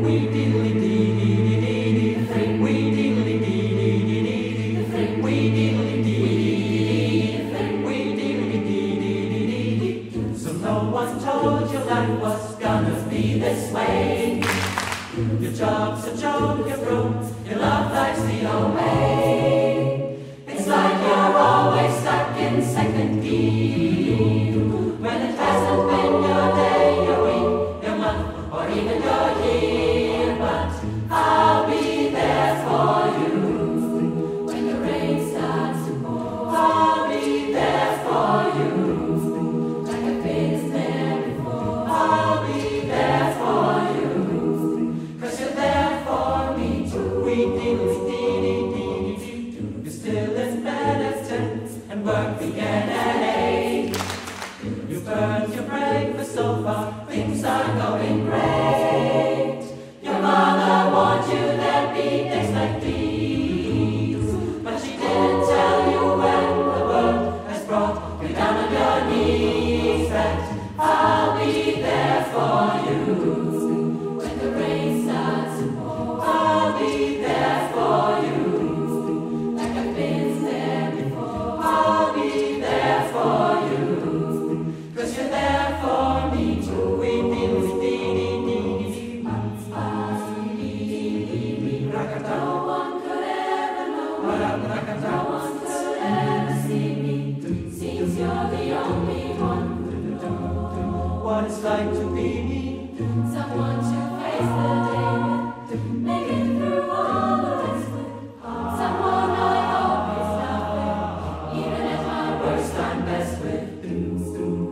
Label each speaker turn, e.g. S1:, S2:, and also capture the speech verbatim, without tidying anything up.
S1: So no one told you life was gonna be this way. Your job's a joke, your broke, your love life's the old way. It's like you're always stuck in second gear, when it hasn't been your day, your week, your month, or even your year. But I'll be there for you when the rain starts to pour. I'll be there for you like I've been there before. I'll be there for you, 'cause you're there for me too. You're still in bed at ten and work began at eight. You've earned your breakfast so far, things are going great. Your mother warned you there'd be days like these, but she didn't tell you when the world has brought you down on your knees that I'll be there for you when the rain starts to pour. I'll be there for you like I've been there before. I'll be there for you, 'cause you're there for me too. No one could ever know me. No one could ever see me. Seems you're the only one who knows what it's like to be me. Someone to face the day with, make it through all the rest with. Someone I always love with, even at my worst I'm best with.